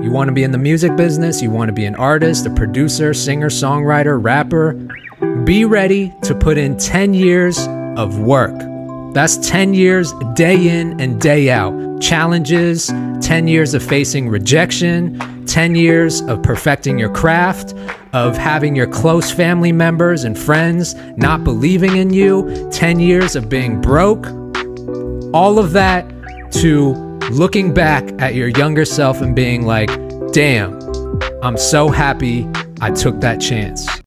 You want to be in the music business, you want to be an artist, a producer, singer, songwriter, rapper. Be ready to put in 10 years of work. That's 10 years day in and day out. Challenges, 10 years of facing rejection, 10 years of perfecting your craft, of having your close family members and friends not believing in you, 10 years of being broke. All of that to looking back at your younger self and being like, damn, I'm so happy I took that chance.